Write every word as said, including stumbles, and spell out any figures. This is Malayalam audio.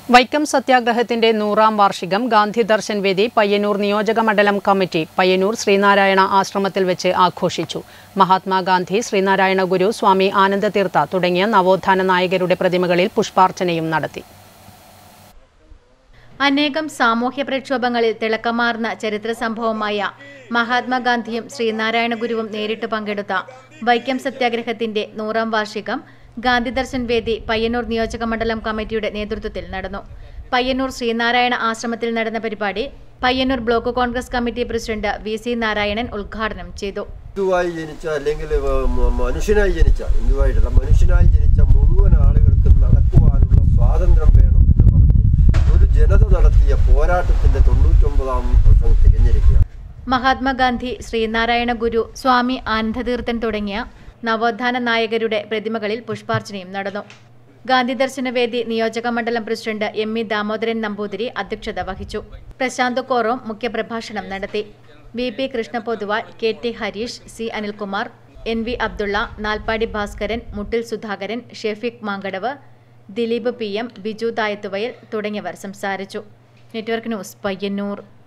വൈക്കം സത്യാഗ്രഹത്തിന്റെ നൂറാം വാർഷികം ഗാന്ധി ദർശൻ വേദി പയ്യന്നൂർ നിയോജക മണ്ഡലം കമ്മിറ്റി പയ്യന്നൂർ ശ്രീനാരായണ ആശ്രമത്തിൽ വെച്ച് ആഘോഷിച്ചു. മഹാത്മാഗാന്ധി, ശ്രീനാരായണ ഗുരു, സ്വാമി ആനന്ദതീർത്ഥ തുടങ്ങിയ നവോത്ഥാന നായകരുടെ പ്രതിമകളിൽ പുഷ്പാർച്ചനയും നടത്തി. അനേകം സാമൂഹ്യ പ്രക്ഷോഭങ്ങളിൽ തിളക്കമാർന്ന ചരിത്ര സംഭവമായ മഹാത്മാഗാന്ധിയും ശ്രീനാരായണ ഗുരുവും നേരിട്ട് പങ്കെടുത്ത വൈക്കം സത്യാഗ്രഹത്തിന്റെ നൂറാം വാർഷികം ഗാന്ധി ദർശൻ വേദി പയ്യന്നൂർ നിയോജക മണ്ഡലം കമ്മിറ്റിയുടെ നേതൃത്വത്തിൽ നടന്നു. പയ്യന്നൂർ ശ്രീനാരായണ ആശ്രമത്തിൽ നടന്ന പരിപാടി Payyanur block Congress committee president V C Narayanan ഉദ്ഘാടനം ചെയ്തു. ഹിന്ദുവായി ജനിച്ച അല്ലെങ്കിൽ മനുഷ്യനായി ജനിച്ച ഹിന്ദുവായിട്ടുള്ള മനുഷ്യനായി ജനിച്ച മുഴുവൻ ആളുകൾക്കും നടക്കുവാനുള്ള സ്വാതന്ത്ര്യം വേണം എന്ന് പറഞ്ഞ് ഒരു ജനത നടത്തിയ പോരാട്ടത്തിന്റെ തൊണ്ണൂറ്റൊമ്പതാം വർഷം തികഞ്ഞിരിക്കുകയാണ്. മഹാത്മാഗാന്ധി, ശ്രീനാരായണ ഗുരു, സ്വാമി ആനന്ദതീർത്ഥൻ തുടങ്ങിയ നവോത്ഥാന നായകരുടെ പ്രതിമകളിൽ പുഷ്പാർച്ചനയും നടന്നു. ഗാന്ധി ദർശനവേദി നിയോജക മണ്ഡലം president M E Damodaran Namboothiri അധ്യക്ഷത വഹിച്ചു. പ്രശാന്ത് കോറോം മുഖ്യപ്രഭാഷണം നടത്തി. V P Krishnapothuval, K T Hareesh, C Anilkumar, N V Abdulla, Nalpadi Bhaskaran, Muttil Sudhakaran, Shefeeq Mankadavu, Dileep P M, Biju Thayathuvayal തുടങ്ങിയവർ സംസാരിച്ചു. Network news, Payyanur.